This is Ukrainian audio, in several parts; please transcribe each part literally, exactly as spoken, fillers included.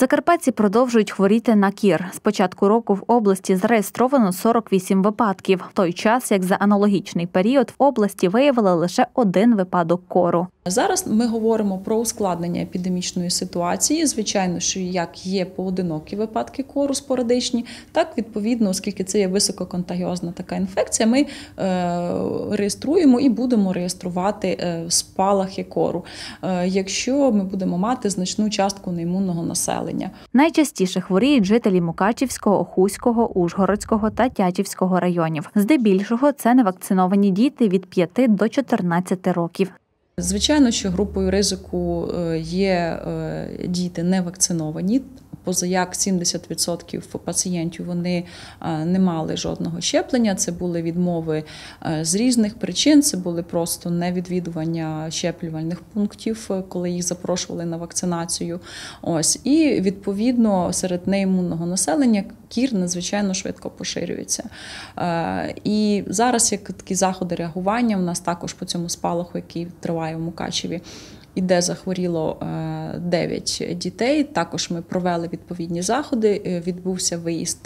Закарпатці продовжують хворіти на кір. З початку року в області зареєстровано сорок вісім випадків, в той час, як за аналогічний період в області виявили лише один випадок кору. Зараз ми говоримо про ускладнення епідемічної ситуації. Звичайно, що як є поодинокі випадки кору спорадичні, так відповідно, оскільки це є висококонтагіозна така інфекція, ми е, реєструємо і будемо реєструвати е, спалахи кору, е, якщо ми будемо мати значну частку неімунного населення. Найчастіше хворіють жителі Мукачівського, Охузького, Ужгородського та Тячівського районів. Здебільшого це невакциновані діти від п'яти до чотирнадцяти років. Звичайно, що групою ризику є діти не вакциновані. Позаяк сімдесят відсотків пацієнтів вони не мали жодного щеплення, це були відмови з різних причин, це були просто невідвідування щеплювальних пунктів, коли їх запрошували на вакцинацію. Ось. І відповідно серед неімунного населення кір надзвичайно швидко поширюється. І зараз, як такі заходи реагування, у нас також по цьому спалаху, який триває в Мукачеві, і де захворіло дев'ять дітей. Також ми провели відповідні заходи, відбувся виїзд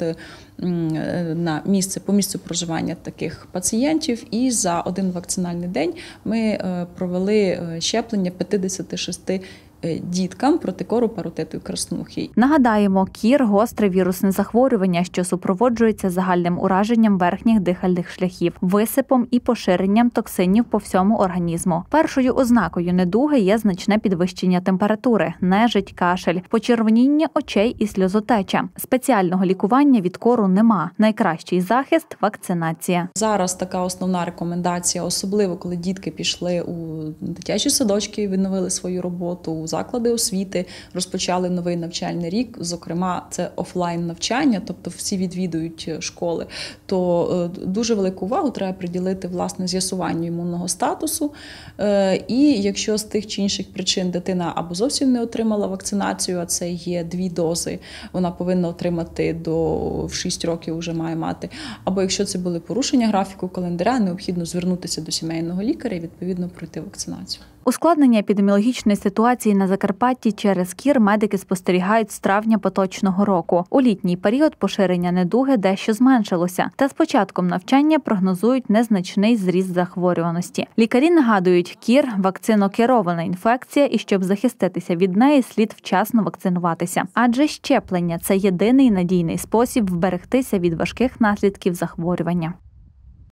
на місце, по місцю проживання таких пацієнтів, і за один вакцинальний день ми провели щеплення п'ятдесят шість діткам проти кору, паротиту і краснухи. Нагадаємо, кір – гостре вірусне захворювання, що супроводжується загальним ураженням верхніх дихальних шляхів, висипом і поширенням токсинів по всьому організму. Першою ознакою недуги є значне підвищення температури, нежить, кашель, почервоніння очей і сльозотеча. Спеціального лікування від кору нема. Найкращий захист – вакцинація. Зараз така основна рекомендація, особливо коли дітки пішли у дитячі садочки, відновили свою роботу, у заклади освіти, розпочали новий навчальний рік, зокрема, це офлайн-навчання, тобто всі відвідують школи, то дуже велику увагу треба приділити, власне, з'ясуванню імунного статусу. І якщо з тих чи інших причин дитина або зовсім не отримала вакцинацію, а це є дві дози, вона повинна отримати до в шість років вже має мати, або якщо це були порушення графіку календаря, необхідно звернутися до сімейного лікаря і відповідно пройти вакцинацію. Ускладнення епідеміологічної ситуації на Закарпатті через кір медики спостерігають з травня поточного року. У літній період поширення недуги дещо зменшилося, та з початком навчання прогнозують незначний зріст захворюваності. Лікарі нагадують, кір – вакцинокерована інфекція, і щоб захиститися від неї, слід вчасно вакцинуватися. Адже щеплення – це єдиний надійний спосіб вберегтися від важких наслідків захворювання.